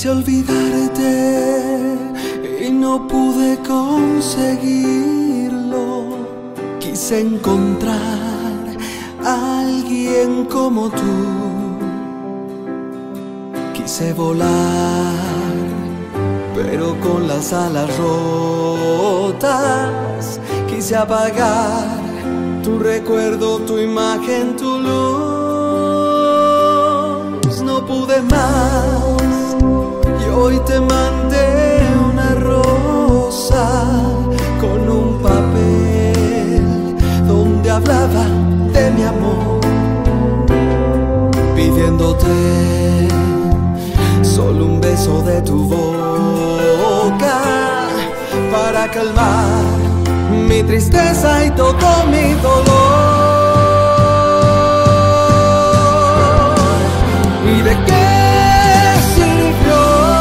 Quise olvidarte y no pude conseguirlo. Quise encontrar a alguien como tú. Quise volar, pero con las alas rotas. Quise apagar tu recuerdo, tu imagen, tu luz. No pude más y hoy te mandé una rosa con un papel donde hablaba de mi amor, pidiéndote solo un beso de tu boca para calmar mi tristeza y todo mi dolor. ¿Y de qué sirvió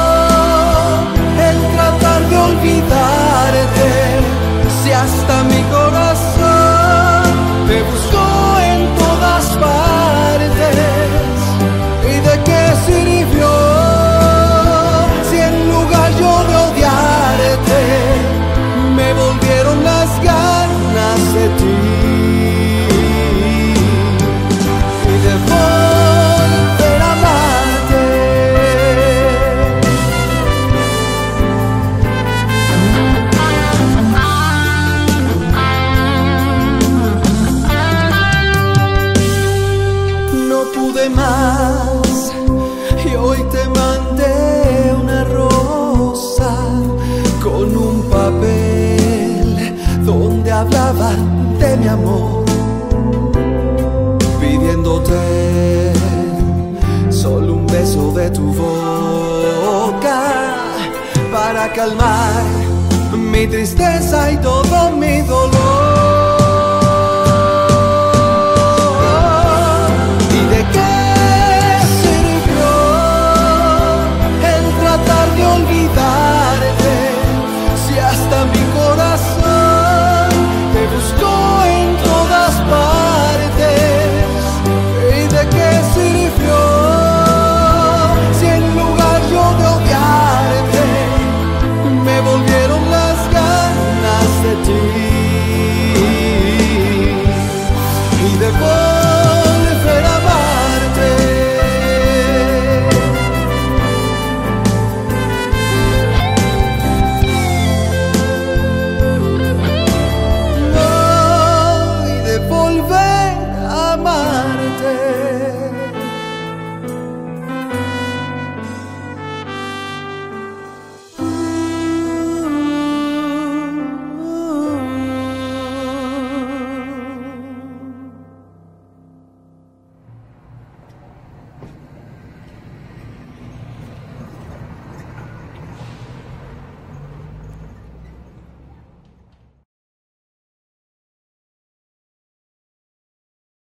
el tratar de olvidarte si hasta mi corazón te buscó en todas partes? ¿Y de qué sirvió si en lugar yo de odiarte me volvieron las ganas de ti y de volver a amarte? No pude más y hoy te mandé una rosa con un papel donde hablaba de mi amor, pidiéndote solo un beso de tu boca para calmar mi tristeza y todo mi dolor.